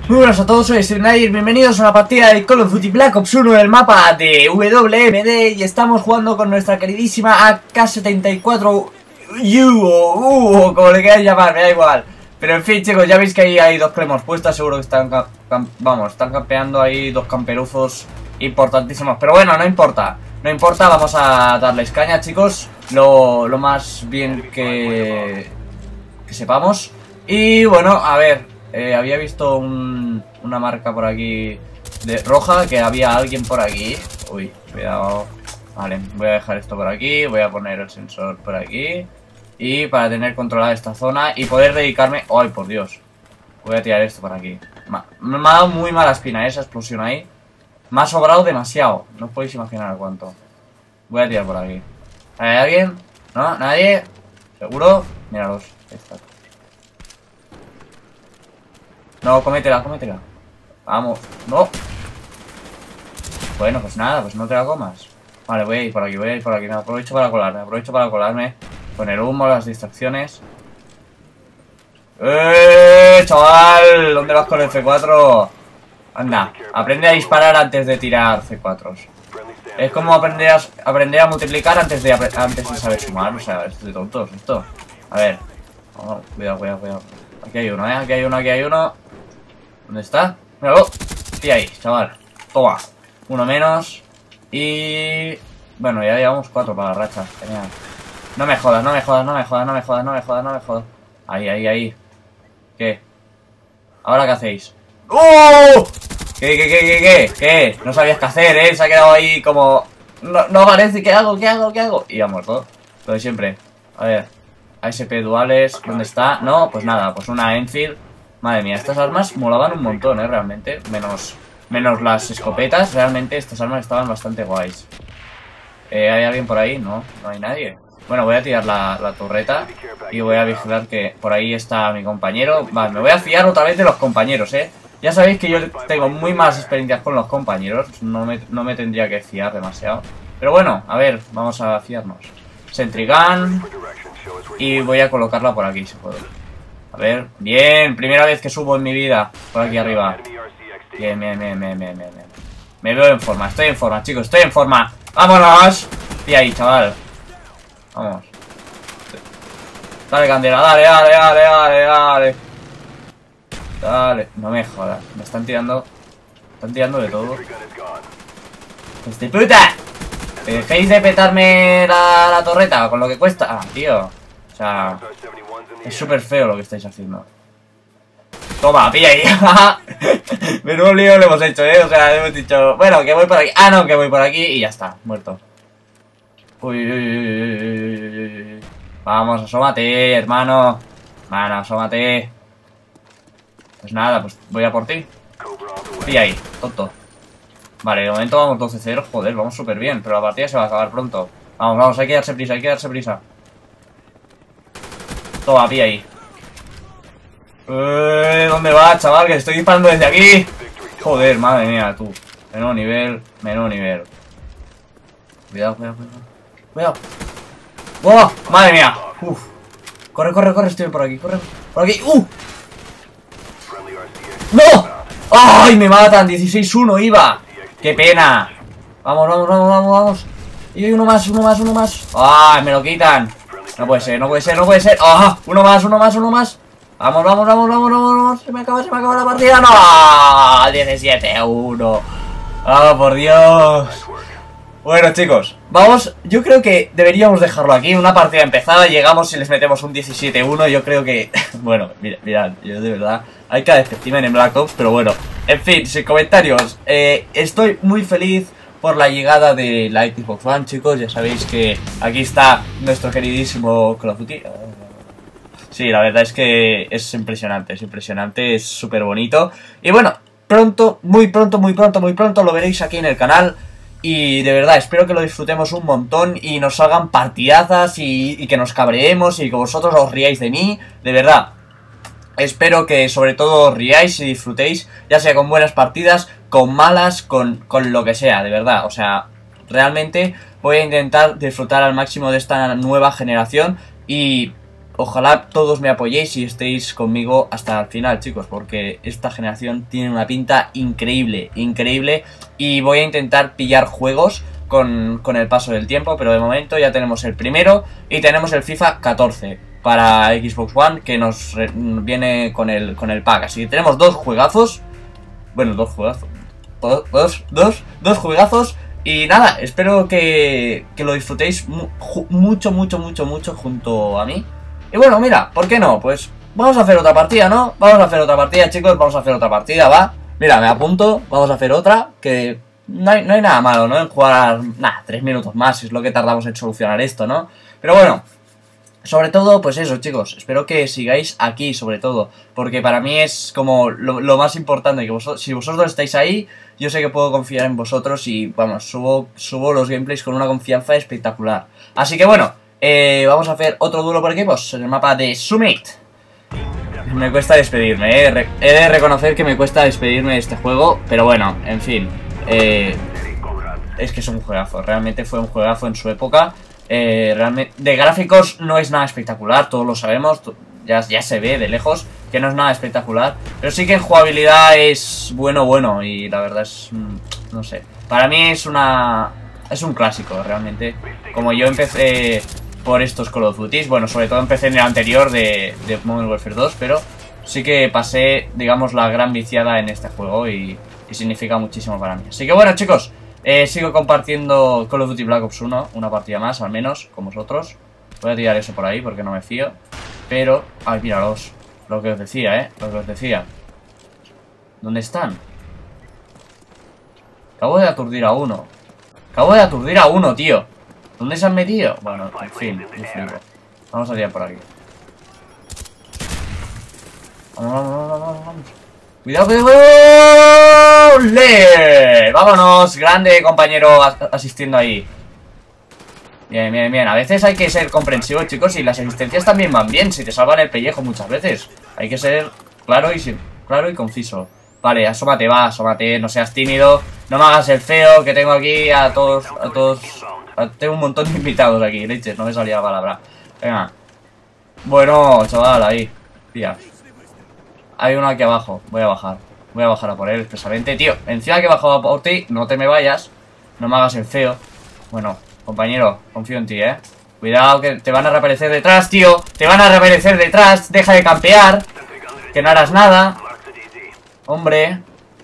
Muy buenas a todos, soy Nadir, bienvenidos a una partida de Call of Duty Black Ops 1 en el mapa de WMD y estamos jugando con nuestra queridísima AK-74U o como le quieran llamar, me da igual. Pero en fin, chicos, ya veis que ahí hay dos clemos puestas, seguro que están están campeando ahí dos camperuzos importantísimos. Pero bueno, no importa, vamos a darles caña, chicos, lo más bien que sepamos. Y bueno, a ver, había visto una marca por aquí de roja, que había alguien por aquí. Uy, cuidado. Vale, voy a dejar esto por aquí, voy a poner el sensor por aquí. Y para tener controlada esta zona y poder dedicarme... ¡Ay, por Dios! Voy a tirar esto por aquí. Me ha dado muy mala espina esa explosión ahí. Me ha sobrado demasiado. No os podéis imaginar cuánto. Voy a tirar por aquí. ¿Hay alguien? ¿No? ¿Nadie? ¿Seguro? Míralos. Esta. No, cómetela. Vamos. No. Bueno, pues nada, pues no te la comas. Vale, voy a ir por aquí. Me aprovecho para colarme. Con el humo, las distracciones. Chaval! ¿Dónde vas con el C4? Anda, aprende a disparar antes de tirar C4s. Es como aprender a multiplicar antes de saber sumar. O sea, es de tontos esto. A ver. Oh, cuidado. Aquí hay uno, Aquí hay uno. ¿Dónde está? Míralo. Y ahí, chaval. Toma. Uno menos. Y... bueno, ya llevamos 4 para la racha. Genial. No me jodas. Ahí. ¿Qué? ¿Ahora qué hacéis? ¡Oh! ¿Qué? No sabías qué hacer, Se ha quedado ahí como... No parece. ¿Qué hago? Y ha muerto. Lo de siempre. A ver. ASP duales. ¿Dónde está? No, pues nada. Pues una Enfield. Madre mía, estas armas molaban un montón, realmente. Menos las escopetas. Realmente estas armas estaban bastante guays. ¿Hay alguien por ahí? No hay nadie. Bueno, voy a tirar la torreta y voy a vigilar que por ahí está mi compañero. Vale, me voy a fiar otra vez de los compañeros, Ya sabéis que yo tengo muy malas experiencias con los compañeros. No me tendría que fiar demasiado. Pero bueno, a ver, vamos a fiarnos. Sentry Gun. Y voy a colocarla por aquí, si puedo. A ver, bien, primera vez que subo en mi vida. Por aquí arriba. Bien. Me veo en forma, estoy en forma, chicos, estoy en forma. ¡Vámonos! Y ahí, chaval. Vamos. Dale, candela, dale. No me jodas, me están tirando. Están tirando de todo. ¡Este puta! ¿Dejéis de petarme la torreta con lo que cuesta? Ah, tío. O sea, es súper feo lo que estáis haciendo. Toma, pilla ahí. Menudo lío le hemos hecho, O sea, hemos dicho, bueno, que voy por aquí. Ah, no, que voy por aquí y ya está, muerto. Uy. Vamos, asómate, hermano. Asómate. Pues nada, pues voy a por ti. Pilla ahí, tonto. Vale, de momento vamos 12-0. Joder, vamos súper bien, pero la partida se va a acabar pronto. Vamos, hay que darse prisa, Toma, pilla ahí. ¿Dónde va, chaval? Que estoy disparando desde aquí. Joder, madre mía, tú. Menudo nivel. Cuidado. ¡Oh! ¡Madre mía! ¡Uf! Corre, estoy por aquí, por aquí. ¡No! ¡Ay, me matan! 16-1 iba. ¡Qué pena! Vamos. Y hay uno más. ¡Ay, me lo quitan! No puede ser. ¡Ah! Uno más. Vamos. Se me acaba la partida. ¡No! 17-1. ¡Ah, por Dios! Bueno, chicos, vamos. Yo creo que deberíamos dejarlo aquí. Una partida empezada, llegamos y les metemos un 17-1. Yo creo que... bueno, mirad, yo de verdad... hay cada espécimen en Black Ops, pero bueno. En fin, sin comentarios. Estoy muy feliz por la llegada de la Xbox One, chicos. Ya sabéis que aquí está nuestro queridísimo Call of Duty. Sí, la verdad es que es impresionante, es súper bonito. Y bueno, muy pronto lo veréis aquí en el canal. Y de verdad, espero que lo disfrutemos un montón y nos salgan partidazas y que nos cabreemos y que vosotros os riáis de mí. De verdad, espero que sobre todo os riáis y disfrutéis, ya sea con buenas partidas, con malas, con lo que sea, de verdad. O sea, realmente voy a intentar disfrutar al máximo de esta nueva generación y... ojalá todos me apoyéis y estéis conmigo hasta el final, chicos, porque esta generación tiene una pinta increíble, increíble. Y voy a intentar pillar juegos con el paso del tiempo, pero de momento ya tenemos el primero y tenemos el FIFA 14 para Xbox One, que nos viene con el pack. Así que tenemos dos juegazos. Bueno, dos juegazos. Dos juegazos. Y nada, espero que lo disfrutéis mucho junto a mí. Y bueno, mira, ¿por qué no? Pues vamos a hacer otra partida, ¿no? Vamos a hacer otra partida, chicos, vamos a hacer otra partida, va. Mira, me apunto, vamos a hacer otra, que no hay nada malo, ¿no? En jugar, nada, 3 minutos más, es lo que tardamos en solucionar esto, ¿no? Pero bueno, sobre todo, pues eso, chicos, espero que sigáis aquí, sobre todo, porque para mí es como lo más importante, que si vosotros estáis ahí, yo sé que puedo confiar en vosotros y, vamos, subo los gameplays con una confianza espectacular. Así que bueno, vamos a hacer otro duelo por equipos en el mapa de Summit. Me cuesta despedirme, he de reconocer que me cuesta despedirme de este juego, pero bueno, en fin, es que es un juegazo, realmente fue un juegazo en su época. Realmente, de gráficos no es nada espectacular, todos lo sabemos, ya se ve de lejos que no es nada espectacular, pero sí que en jugabilidad es bueno y la verdad es, no sé, para mí es un clásico realmente. Como yo empecé por estos Call of Duty, bueno, sobre todo empecé en el anterior de Modern Warfare 2, pero sí que pasé, digamos, la gran viciada en este juego y significa muchísimo para mí. Así que bueno, chicos, sigo compartiendo Call of Duty Black Ops 1, una partida más al menos, con vosotros. Voy a tirar eso por ahí porque no me fío. Pero, ay, míralos, lo que os decía, lo que os decía. ¿Dónde están? Acabo de aturdir a uno. Tío. ¿Dónde se han metido? Bueno, en fin, vamos a tirar por aquí. Vamos. ¡Cuidado! ¡Le! ¡Vámonos! Grande compañero asistiendo ahí. Bien. A veces hay que ser comprensivo, chicos, y las asistencias también van bien. Si te salvan el pellejo muchas veces. Hay que ser claro y conciso. Vale, asómate, no seas tímido. No me hagas el feo, que tengo aquí a todos. Tengo un montón de invitados aquí, leches, no me salía la palabra. Venga. Bueno, chaval, ahí. Tía. Hay uno aquí abajo, voy a bajar a por él expresamente. Tío, encima que he bajado a por ti, no te me vayas. No me hagas el feo. Bueno, compañero, confío en ti, Cuidado que te van a reaparecer detrás, tío. Te van a reaparecer detrás, deja de campear. Que no harás nada. Hombre.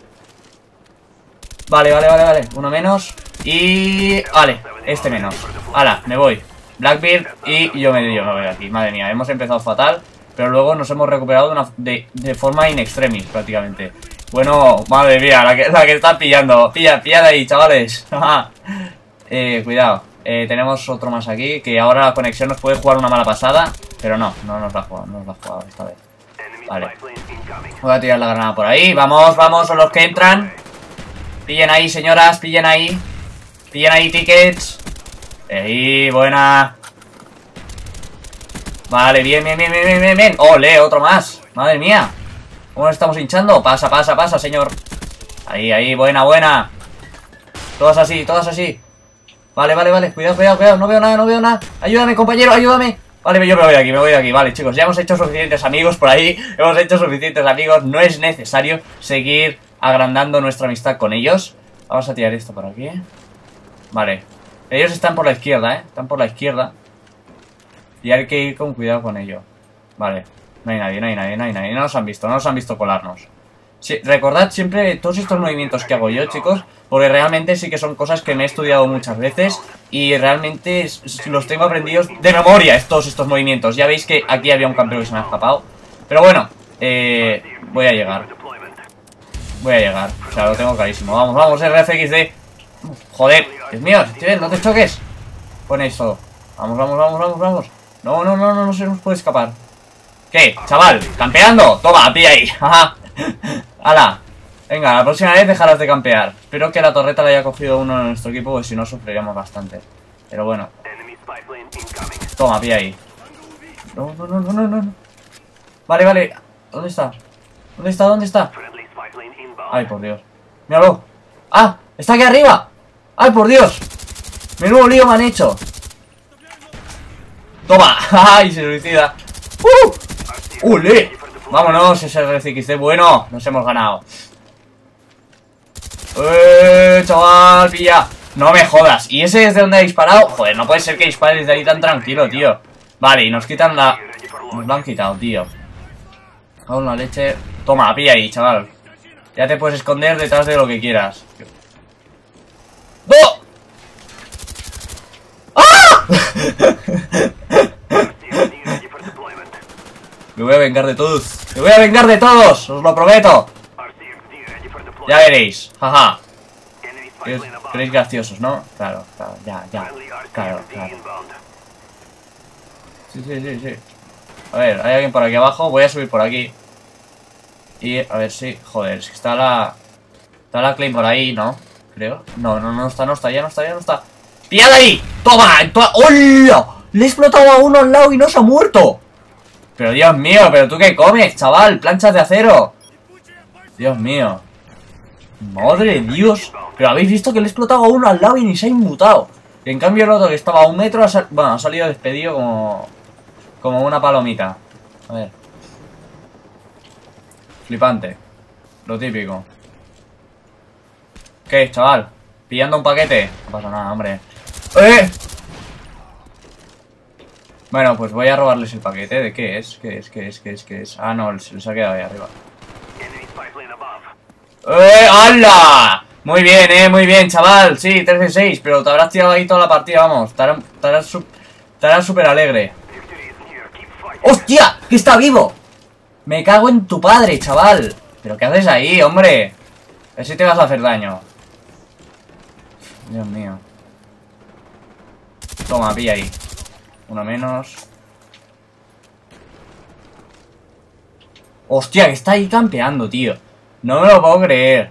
Vale, uno menos. Y... vale, este menos. Hala, me voy. Blackbeard y yo me voy aquí. Madre mía, hemos empezado fatal, pero luego nos hemos recuperado de forma in extremis, prácticamente. Bueno, madre mía, la que está pillando. Pilla de ahí, chavales. Cuidado. Tenemos otro más aquí, que ahora la conexión nos puede jugar una mala pasada, pero no nos la ha jugado esta vez. Vale. Voy a tirar la granada por ahí. Vamos, son los que entran. Pillen ahí, señoras, pillen ahí. Pillen ahí tickets. Ahí, buena. Vale, bien. ¡Ole, otro más! Madre mía. ¿Cómo nos estamos hinchando? Pasa, señor. Ahí, buena. Todas así. Vale. Cuidado. No veo nada. Ayúdame, compañero, ayúdame. Vale, yo me voy de aquí. Vale, chicos, ya hemos hecho suficientes amigos por ahí. No es necesario seguir agrandando nuestra amistad con ellos. Vamos a tirar esto por aquí. Vale. Ellos están por la izquierda, Están por la izquierda. Y hay que ir con cuidado con ello. Vale. No hay nadie. No nos han visto colarnos. Sí, recordad siempre todos estos movimientos que hago yo, chicos, porque realmente sí que son cosas que me he estudiado muchas veces y realmente los tengo aprendidos de memoria, todos estos movimientos. Ya veis que aquí había un campeón que se me ha escapado. Pero bueno, voy a llegar. O sea, lo tengo clarísimo. Vamos, RFXD. Joder, Dios mío, Steven, no te choques. Ponéis todo. Vamos. No se nos puede escapar. ¿Qué? Chaval, campeando. Toma, pilla ahí. Hala. Venga, la próxima vez dejarás de campear. Espero que la torreta la haya cogido uno de nuestro equipo, porque si no sufriríamos bastante. Pero bueno. Toma, pilla ahí. No. Vale. ¿Dónde está? Ay, por Dios. Míralo. ¡Ah! ¡Está aquí arriba! ¡Ay, por Dios! ¡Menudo lío me han hecho! ¡Toma! ¡Ay, se suicida! ¡Ule! Vámonos, ese RCXD bueno. Nos hemos ganado. Chaval, pilla. No me jodas. ¿Y ese es de donde ha disparado? Joder, no puede ser que dispare desde ahí tan tranquilo, tío. Vale, y nos quitan la... Nos lo han quitado, tío. Aún la leche. Toma, pilla ahí, chaval. Ya te puedes esconder detrás de lo que quieras. ¡No! ¡Ah! Me voy a vengar de todos. Me voy a vengar de todos, os lo prometo. Ya veréis, jaja. Queréis graciosos, ¿no? Claro, claro, ya. Claro. Sí. A ver, hay alguien por aquí abajo. Voy a subir por aquí. Y a ver si... Joder, es que está la... Está la Claim por ahí, ¿no? Creo. No está, ya no está. ¡Pillad ahí! ¡Toma! ¡Hola! Le he explotado a uno al lado y no se ha muerto. Pero Dios mío, ¿pero tú qué comes, chaval? Planchas de acero. Dios mío. Madre de Dios. Pero habéis visto que le he explotado a uno al lado y ni se ha inmutado. Y en cambio el otro que estaba a 1 metro ha salido despedido como una palomita. A ver. Flipante. Lo típico. ¿Qué, chaval? ¿Pillando un paquete? No pasa nada, hombre. ¡Eh! Bueno, pues voy a robarles el paquete. ¿De qué es? ¿Qué es? Ah, no, se les ha quedado ahí arriba. ¡Hala! Muy bien, chaval. Sí, 3 de 6, pero te habrás tirado ahí toda la partida, vamos. Estarás súper alegre. ¡Hostia! ¡Que está vivo! Me cago en tu padre, chaval. ¿Pero qué haces ahí, hombre? A ver si te vas a hacer daño. Dios mío. Toma, pilla ahí. Uno menos. Hostia, que está ahí campeando, tío. No me lo puedo creer.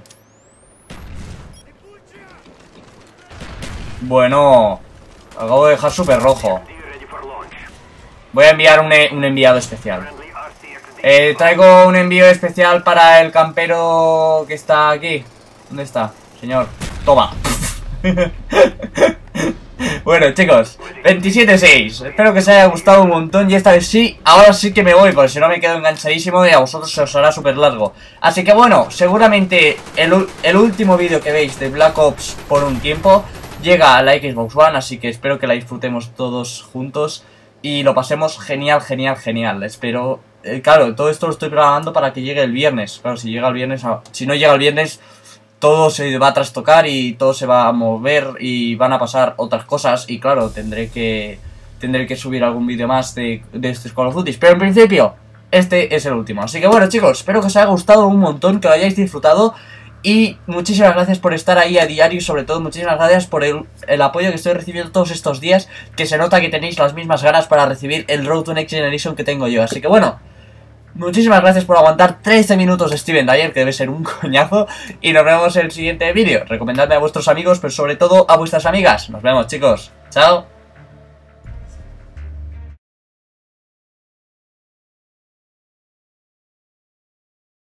Bueno, acabo de dejar súper rojo. Voy a enviar un enviado especial. Traigo un envío especial para el campero que está aquí. ¿Dónde está, señor? Toma. Bueno, chicos, 27-6. Espero que os haya gustado un montón. Y esta vez sí, ahora sí que me voy, porque si no me quedo enganchadísimo y a vosotros se os hará súper largo. Así que bueno, seguramente el último vídeo que veis de Black Ops por un tiempo llega a la Xbox One. Así que espero que la disfrutemos todos juntos y lo pasemos genial. Espero... claro, todo esto lo estoy programando para que llegue el viernes. Claro, si llega el viernes... Si no llega el viernes... Todo se va a trastocar y todo se va a mover y van a pasar otras cosas. Y claro, tendré que subir algún vídeo más de estos Call of Duty. Pero en principio, este es el último. Así que bueno, chicos, espero que os haya gustado un montón, que lo hayáis disfrutado. Y muchísimas gracias por estar ahí a diario y sobre todo muchísimas gracias por el apoyo que estoy recibiendo todos estos días. Que se nota que tenéis las mismas ganas para recibir el Road to Next Generation que tengo yo. Así que bueno... Muchísimas gracias por aguantar 13 minutos de Steven Dyer, que debe ser un coñazo. Y nos vemos en el siguiente vídeo. Recomendadme a vuestros amigos, pero sobre todo a vuestras amigas. Nos vemos, chicos. Chao.